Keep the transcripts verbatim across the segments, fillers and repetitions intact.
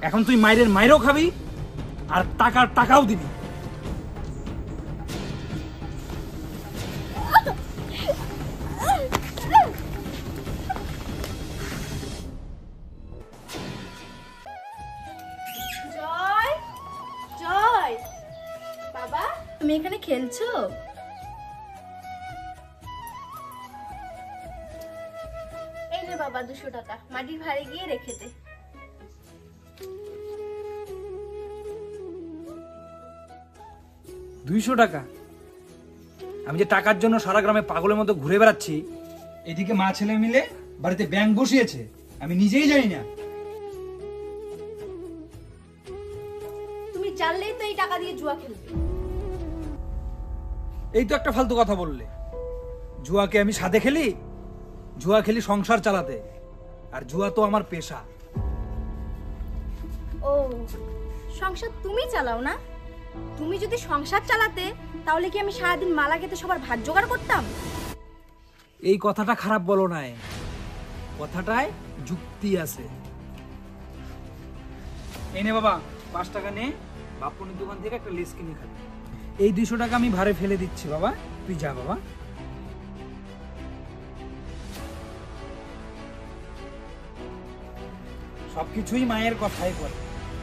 এখন তুই মাইরের মাইরও খাবি আর টাকার টাকাও দিবি। জয়, জয়, বাবা তুমি এখানে খেলছো? এই নে বাবা দুশো টাকা, মাটির ভাড়ে গিয়ে রেখে দে। দুইশো টাকা? আমি যে টাকার জন্য সারা গ্রামে পাগলের মতো ঘুরে বেড়াচ্ছি, এদিকে মা ছেলে মিলে বাড়িতে ব্যাংক বসিয়েছে, আমি নিজেই জানি না। তুমি জানলেই তো এই টাকা দিয়ে জুয়া খেলবে। এই তো একটা ফালতু কথা বললে। জুয়াকে আমি সাথে খেলি? জুয়া খেলি সংসার চালাতে, আর জুয়া তো আমার পেশা। ও, সংসার তুমি চালাও না? তুমি যদি সংসার চালাতে তাহলে কি আমি সারাদিন মালা গেতে সবার ভাত জোগাড় করতাম? এই কথাটা খারাপ বলো না, কথাটায় যুক্তি আছে। এই নে বাবা পাঁচ টাকা নে, বাপুনের দোকান থেকে একটা লেস কিনে খাবি। এই দুইশো টাকা আমি ভাড়ে ফেলে দিচ্ছি বাবা, তুই যা বাবা। সবকিছুই মায়ের কথাই করে।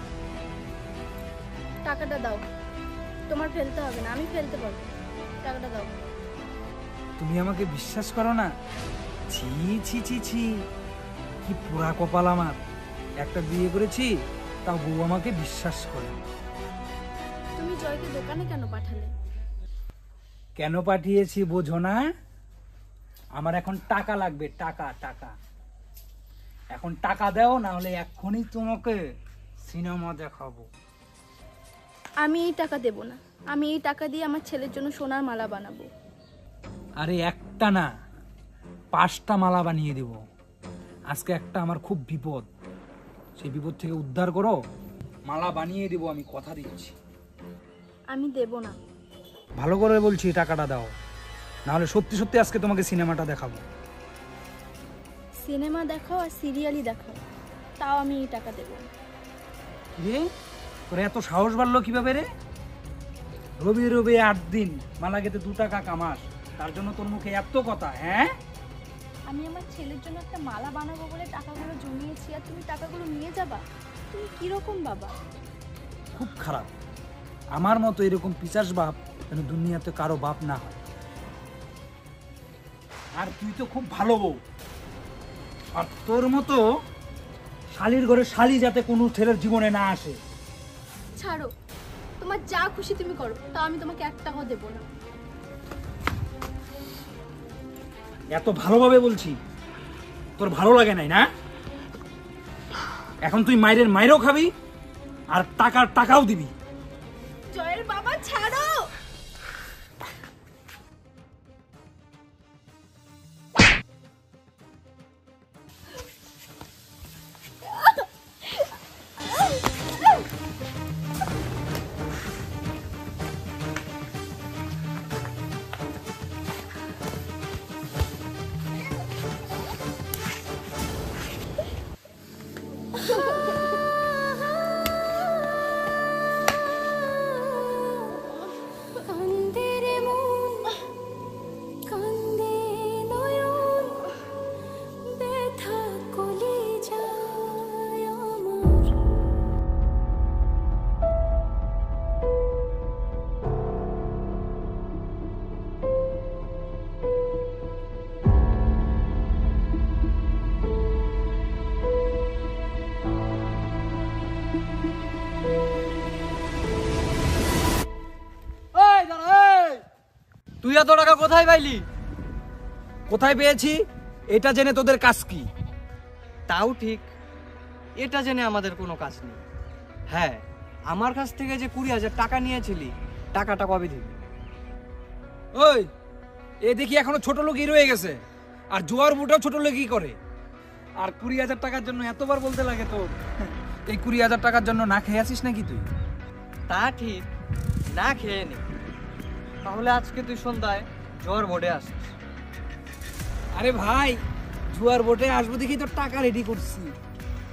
টাকাটা দাও, তোমার ফেলতে হবে না, আমি ফেলতে পারবো। টাকাটা দাও। তুমি আমাকে বিশ্বাস করো না? ছি ছি ছি ছি, কি পুরা কপাল আমার। একটা বিয়ে করেছি, তাও বউ আমাকে বিশ্বাস করে। তুমি জয়কে দোকানে কেন পাঠালে? কেন পাঠিয়েছি বোঝো না? আমার এখন টাকা লাগবে, টাকা টাকা। এখন টাকা দাও, না হলে এক্ষুনি তোমাকে সিনেমা দেখাবো। আমি এই টাকা দেব না, আমি এই টাকা দিয়ে আমার ছেলের জন্য সোনার মালা বানাবো। আরে একটা না, পাঁচটা মালা বানিয়ে দেব। আজকে একটা আমার খুব বিপদ, সেই বিপদ থেকে উদ্ধার করো, মালা বানিয়ে দেব, আমি কথা দিচ্ছি। আমি দেব না। ভালো করে বলছি, টাকাটা দাও, না হলে সত্যি সত্যি আজকে তোমাকে সিনেমাটা দেখাবো। সিনেমা দেখাও আর সিরিয়ালই দেখাও, তাও আমি এই টাকা দেব না। রে তোর এত সাহস বাড়লো কিভাবে রে? রবি রবি আট দিন মালা গেতে দু টাকা কামাস, তার জন্য তোর মুখে এত কথা? হ্যাঁ, আমি আমার ছেলের জন্য একটা মালা বানাবো বলে টাকাগুলো জমিয়েছি, আর তুমি টাকাগুলো নিয়ে যাবা? তুমি কিরকম বাবা? খুব খারাপ। আমার মতো এরকম পিশাচ বাপ যেন দুনিয়াতে কারো বাপ না হয়। আর তুই তো খুব ভালো বউ, আর তোর মতো শালির ঘরে শালি যাতে কোনো ছেলের জীবনে না আসে। ছাড়ো, তোমার যা খুশি তুমি করো, তাও আমি তোমাকে এক টাকাও দেবো না। এত ভালোভাবে বলছি, তোর ভালো লাগে নাই না? এখন তুই মাইরের মাইরও খাবি আর টাকার টাকাও দিবি। জয়ের বাবা ছাড়ো। তুই এত টাকা কোথায় পাইলি? কোথায় পেয়েছি এটা জেনে তোদের কাজ কি? তাও ঠিক, এটা জেনে আমাদের কোনো কাজ নেই। হ্যাঁ, আমার কাছ থেকে যে কুড়ি হাজার টাকা নিয়েছিলি, টাকাটা কবে দিবি? ওই এ দেখি এখনো ছোট লোকই রয়ে গেছে, আর জোয়ার বুটাও ছোট লোকই করে। আর কুড়ি হাজার টাকার জন্য এতবার বলতে লাগে তোর? এই কুড়ি হাজার টাকার জন্য না খেয়ে আসিস নাকি তুই? তা ঠিক, না খেয়ে নি। তাহলে আজকে তুই সন্ধ্যায় জোয়ার বোর্ডে আসিস। আরে ভাই, জুয়ার বোটে আসবো দেখি তোর টাকা রেডি করছি।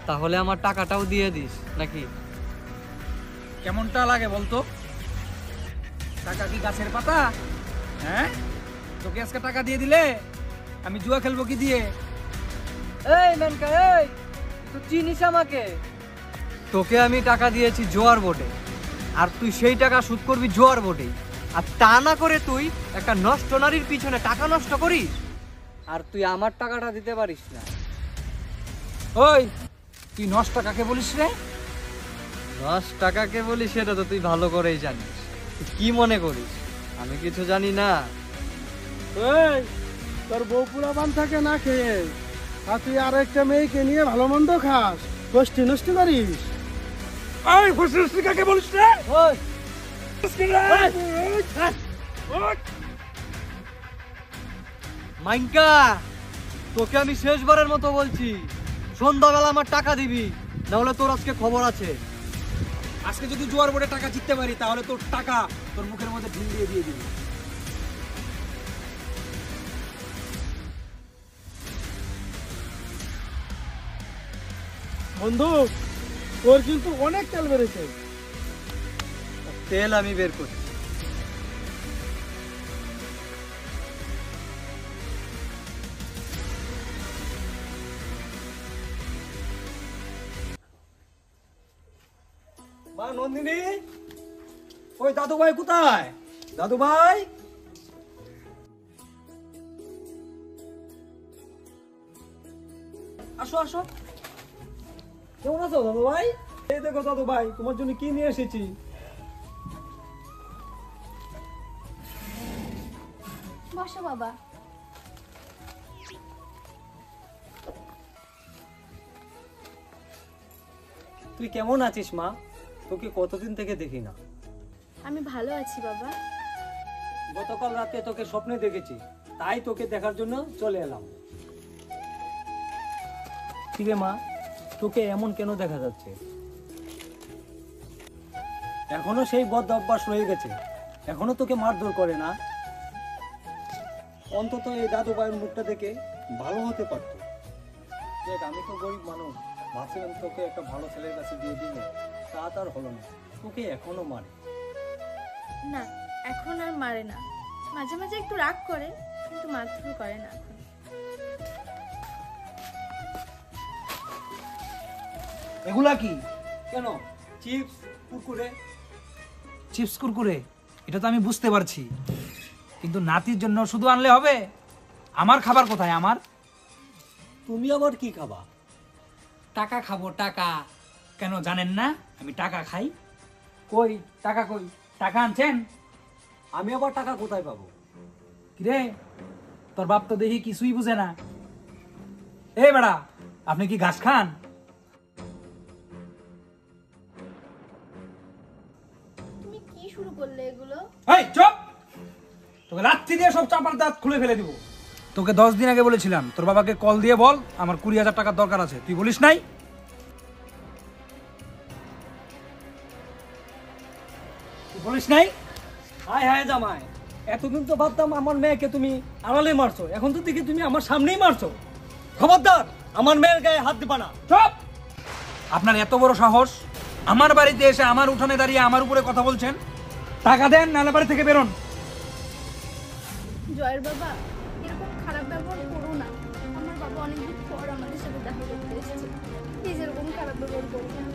তাহলে আমার টাকাটাও দিয়ে দিস নাকি? কেমনটা লাগে বলতো? টাকা কি গাছের পাতা? হ্যাঁ, তোকে আজকে টাকা দিয়ে দিলে আমি জুয়া খেলবো কি দিয়ে? এই মেনকা, এই তুই চিনিস আমাকে? তোকে আমি টাকা দিয়েছি জোয়ার বোর্ডে, আর তুই সেই টাকা শোধ করবি জোয়ার বোর্ডে। আর তা না করে তুই একটা নষ্ট নারীর পিছনে টাকা নষ্ট করিস, আর তুই আমার টাকাটা দিতে পারিস না। ওই, তুই নষ্ট কাকে বলিস রে? দশ টাকাকে বলি সেটা তো তুই ভালো করেই জানিস। তুই কি মনে করিস আমি কিছু জানি না? এই তোর বউ পুরা বান থাকে না খেয়ে, আর তুই আর একটা মেয়েকে নিয়ে ভালো মন্দ খাস, গোষ্ঠী নষ্টি করিস। ওই, ফুসফুস কাকে বলিস রে? ওই মাইনকা, তোকে আমি শেষবারের মতো বলছি, সন্ধ্যাবেলা আমার টাকা দিবি, না হলে তোর আজকে খবর আছে। আজকে যদি জোয়ার বোর্ডে টাকা জিততে পারি তাহলে তোর টাকা তোর মুখের মধ্যে ঢিল দিয়ে দিয়ে দিবি। বন্ধু, তোর কিন্তু অনেক তেল বেড়েছে। তেল আমি বের করছি। মা নন্দিনী, ওই দাদু ভাই কোথায়? দাদু ভাই, আসো আসো। কেমন আছো দাদু ভাই? এই দেখো দাদু ভাই, তোমার জন্য কি নিয়ে এসেছি। বসো বাবা। তুই কেমন আছিস মা? তোকে কতদিন থেকে দেখি না। আমি ভালো আছি বাবা। গতকাল রাতে তোকে স্বপ্নে দেখেছি, তাই তোকে দেখার জন্য চলে এলাম। ঠিক মা, তোকে এমন কেন দেখা যাচ্ছে? এখনো সেই বদ অভ্যাস রয়ে গেছে, এখনো তোকে মারধর করে না? অন্তত এই দাদু ভাইয়ের মুখটা দেখে ভালো হতে পারতো। দেখ, আমি তো গরিব মানুষ, ভাবছিলাম তোকে একটা ভালো ছেলের কাছে দিয়ে দিব, তা তার হলো না। তোকে এখনো মারে না, এখন আর মারে না, মাঝে মাঝে একটু রাগ করে, কিন্তু মারধর করে না এখন। এগুলা কি? কেন? চিপস, কুরকুরে। চিপস কুরকুরে, এটা তো আমি বুঝতে পারছি, কিন্তু নাতির জন্য শুধু আনলে হবে? আমার খাবার কোথায়? আমার তুমি আবার কি খাবা? টাকা খাবো, টাকা। কেন জানেন না আমি টাকা খাই? কই টাকা, কই টাকা আনছেন? আমি আবার টাকা কোথায় পাবো? কিরে, তোর বাপ তো দেখি কিছুই বুঝে না। এই বেড়া, আপনি কি ঘাস খান? তুমি কি শুরু করলে এগুলো? এই চুপ! তোকে লাথি দিয়ে সব চাপার দাঁত খুলে ফেলে দিব। তোকে দশ দিন আগে বলেছিলাম তোর বাবাকে কল দিয়ে বল আমার কুড়ি হাজার টাকার দরকার আছে, তুই বলিস নাই? তুই বলিস নাই? হায় হায় জামাই, এতদিন তো ভাবতাম আমার মেয়েকে তুমি আড়ালে মারছো, এখন তো দেখি তুমি আমার সামনেই মারছো। খবরদার, আমার মেয়ের গায়ে হাত দিবা না। চুপ! আপনার এত বড় সাহস, আমার বাড়িতে এসে আমার উঠানে দাঁড়িয়ে আমার উপরে কথা বলছেন? টাকা দেন, নাহলে বাড়ি থেকে বেরোন। জয়ের বাবা, এরকম খারাপ ব্যবহার করো না। আমার বাবা অনেকদিন পর আমাদের সাথে দেখা করতে এসেছে, প্লিজ এরকম খারাপ ব্যবহার করো না।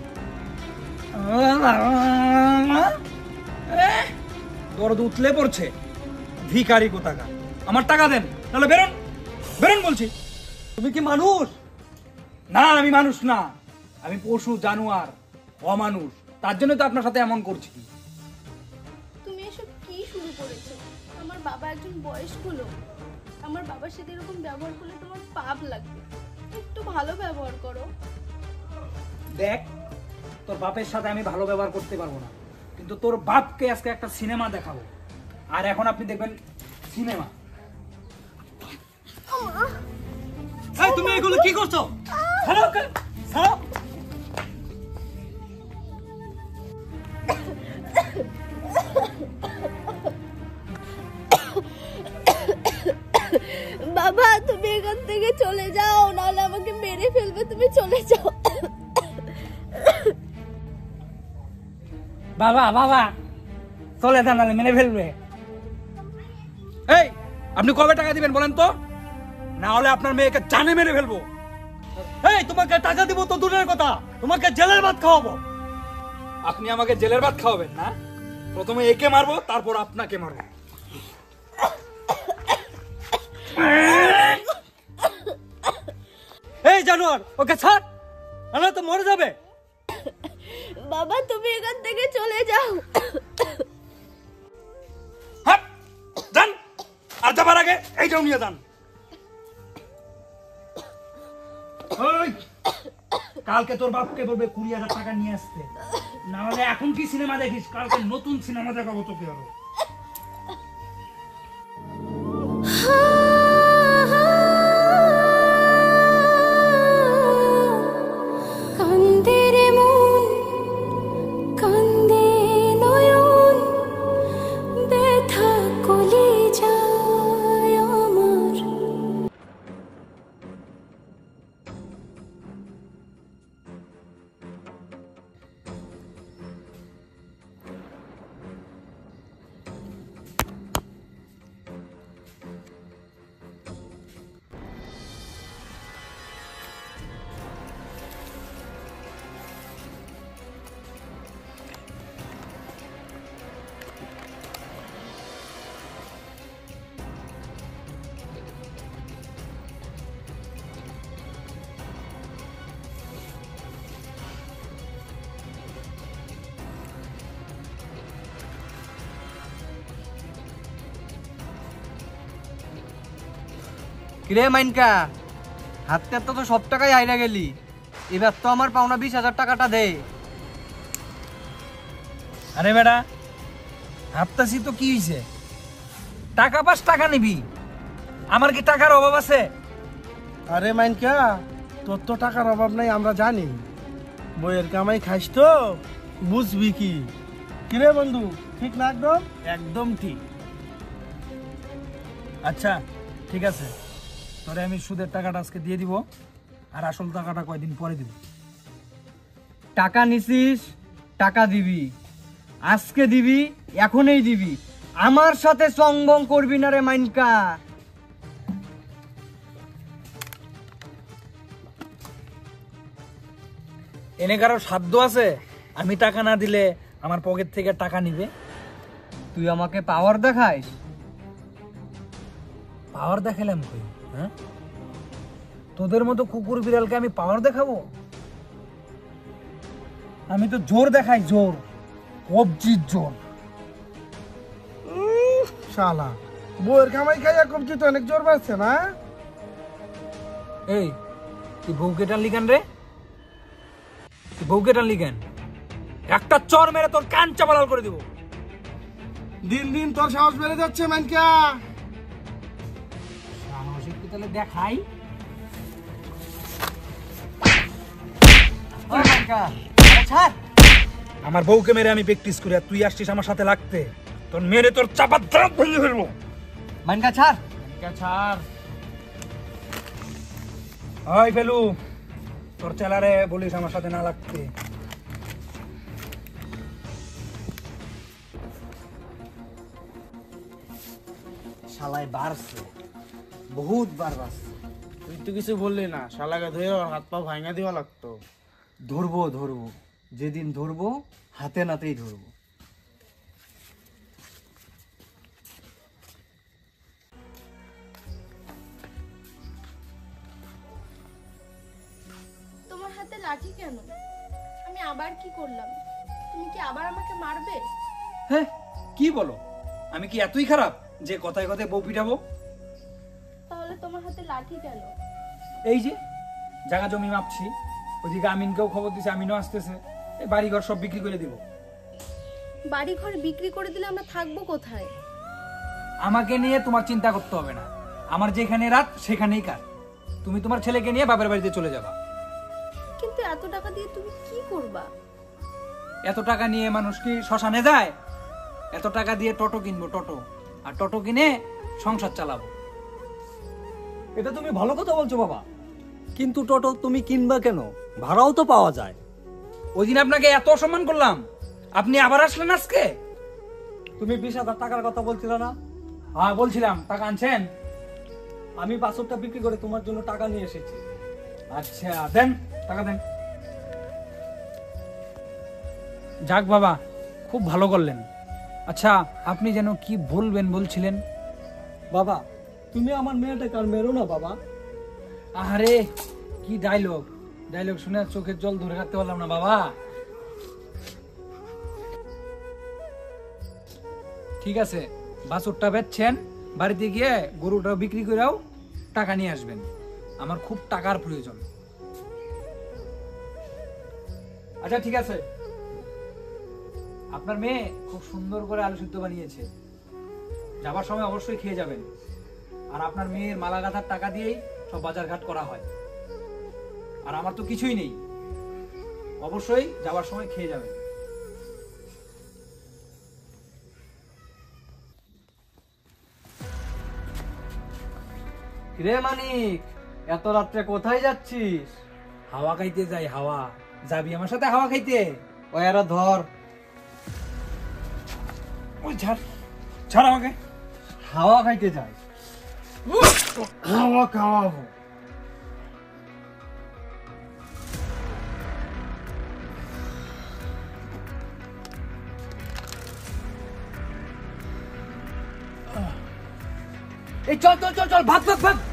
দরদ উতলে পড়ছে, ভিখারি কোথাকার। আমার টাকা দেন, নাহলে বেরোন, বেরোন বলছি। তুমি কি মানুষ? না, আমি মানুষ না, আমি পশু, জানোয়ার, অমানুষ। তার জন্য তো আপনার সাথে এমন করছি। তুমি এসব কি শুরু করেছো? আমার বাবা একজন বয়স্ক লোক, আমার বাবার সাথে এরকম ব্যবহার করলে তোমার পাপ লাগবে, একটু ভালো ব্যবহার করো। দেখ, তোর বাপের সাথে আমি ভালো ব্যবহার করতে পারবো না, কিন্তু তোর বাপকে আজকে একটা সিনেমা দেখাবো, আর এখন আপনি দেখবেন সিনেমা। এই তুমি এগুলো কি করছো? ছাড়ো, ছাড়ো। বাবা, তুমি এখান থেকে চলে যাও, নাহলে আমাকে মেরে ফেলবে। তুমি চলে যাও। বাবা বাবা চলে যান, নাহলে মেরে ফেলবে। এই আপনি কবে টাকা দিবেন বলেন তো, না হলে আপনার মেয়েকে জানে মেরে ফেলবো। এই তোমাকে টাকা দিব তো দূরের কথা, তোমাকে জেলের ভাত খাওয়াবো। আপনি আমাকে জেলের ভাত খাওয়াবেন না? প্রথমে একে মারবো, তারপর আপনাকে মারবো। এই জানোয়ার, ওকে ছাড়, না তো মরে যাবে। বাবা তুমি এখান থেকে চলে যাও। হাট, যান। আর যাবার আগে এইটাও নিয়ে যান। ওই, কালকে তোর বাপকে বলবে কুড়ি হাজার টাকা নিয়ে আসতে, না হলে এখন কি সিনেমা দেখিস, কালকে নতুন সিনেমা দেখাবো তোকে আরো। কিরে মাইনকা, হাতে তো সব টাকাই হাইরা গেলি, এবার তো আমার পাওনা বিশ হাজার টাকাটা দে। আরে বেটা, ভাবতাছি তো কি হয়েছে, টাকা পাস টাকা নিবি, আমার কি টাকার অভাব আছে? আরে মাইনকা, তোর তো টাকার অভাব নাই আমরা জানি, বইয়ের কামাই খাইস তো, বুঝবি কি। কিরে বন্ধু, ঠিক না? একদম একদম ঠিক। আচ্ছা ঠিক আছে, তোরে আমি সুদের টাকাটা আজকে দিয়ে দিব, আর আসল টাকাটা কয়দিন পরে দিব। টাকা নিছিস, টাকা দিবি, আজকে দিবি, এখনই দিবি, আমার সাথে সংবং করবি না রে মাইনকা। এনে কারো সাধ্য আছে আমি টাকা না দিলে আমার পকেট থেকে টাকা নিবে? তুই আমাকে পাওয়ার দেখাইস? পাওয়ার দেখালাম কই? হ্যাঁ, তোদের মতো কুকুর বিড়ালকে আমি পাওয়ার দেখাবো? আমি তো জোর দেখাই, জোর, কবজির জোর। শালা, বইয়ের কামাই খাইয়া কবজি তো অনেক জোর পাচ্ছে না। এই তুই বউকে টানলি কেন রে? তুই বউকে টানলি কেন? একটা চর মেরে তোর কান চাপালাল করে দিব। দিন দিন তোর সাহস বেড়ে যাচ্ছে মাইনকা। সাহসিক কি তাহলে দেখাই? ও মাইনকা, ছাড়। আমার বউকে মেরে আমি প্র্যাকটিস করি, আর তুই আসছিস আমার সাথে লাগতে, তোর মেরে তোর চাপা দাঁত ভেঙে ফেলবো। মাইনকা ছাড়। ছাড়। ওই ফেলু, তোর চেলারে বলিস আমার সাথে না লাগতে। শালায় বাড়ছে, বহুত বার বাড়ছে। তুই তো কিছু বললি না, শালাকে ধুয়ে ওর হাত পা ভাঙা দেওয়া লাগতো। ধরবো ধরবো, যেদিন ধরবো হাতে নাতেই ধরবো। তোমার হাতে লাঠি কেন? আমি আবার কি করলাম? তুমি কি আবার আমাকে মারবে? হ্যাঁ, কি বলো? আমি কি এতই খারাপ যে কথায় কথায় বউ পিটাবো? তাহলে তোমার হাতে লাঠি কেন? এই যে জায়গা জমি মাপছি, ওইদিকে আমিনকেও খবর দিছে, আমিনও আসতেছে, এই বাড়িঘর সব বিক্রি করে দিব। বাড়ি ঘর বিক্রি করে দিলে আমরা থাকবো কোথায়? আমাকে নিয়ে তোমার চিন্তা করতে হবে না, আমার যেখানে রাত সেখানেই কাজ। তুমি তোমার ছেলেকে নিয়ে বাপের বাড়িতে চলে যাবা। কিন্তু এত টাকা দিয়ে তুমি কি করবা? এত টাকা নিয়ে মানুষ কি শ্মশানে যায়? এত টাকা দিয়ে টোটো কিনবো, টোটো, আর টোটো কিনে সংসার চালাবো। এটা তুমি ভালো কথা বলছো বাবা, কিন্তু টোটো তুমি কিনবা কেন? ভাড়াও তো পাওয়া যায়। ওই দিন আপনাকে এত অসম্মান করলাম, আপনি আবার আসলেন আজকে? তুমি বিশ হাজার টাকার কথা বলছিলে না? হ্যাঁ বলছিলাম, টাকা আনছেন? আমি বাছুরটা বিক্রি করে তোমার জন্য টাকা নিয়ে এসেছি। আচ্ছা দেন, টাকা দেন। যাক বাবা, খুব ভালো করলেন। আচ্ছা আপনি যেন কি বলবেন বলছিলেন? বাবা, তুমি আমার মেয়েটাকে আর মেরো না বাবা। আরে কি ডায়লগ, ডায়লগ শুনে চোখের জল ধরে রাখতে পারলাম না বাবা। ঠিক আছে, বাছুরটা বেচছেন, বাড়িতে গিয়ে গরুটা বিক্রি করেও টাকা নিয়ে আসবেন। আমার খুব টাকার প্রয়োজন। আচ্ছা ঠিক আছে, আপনার মেয়ে খুব সুন্দর করে আলু সিদ্ধ বানিয়েছে, যাবার সময় অবশ্যই খেয়ে যাবেন। আর আপনার মেয়ের মালা গাঁথার টাকা দিয়েই সব বাজার ঘাট করা হয়। আর আমার তো কিছুই নেই, অবশ্যই যাবার সময় খেয়ে যাবেন। রে মানিক, এত রাত্রে কোথায় যাচ্ছিস? হাওয়া খাইতে যাই। হাওয়া যাবি আমার সাথে হাওয়া খাইতে? ওই আরে ধর, ওই ছাড়, ছাড় আমাকে। হাওয়া খাইতে যাই। হাওয়া খাওয়াবো? এই চল চল চল চল, ভাগ ভাগ ভাগ।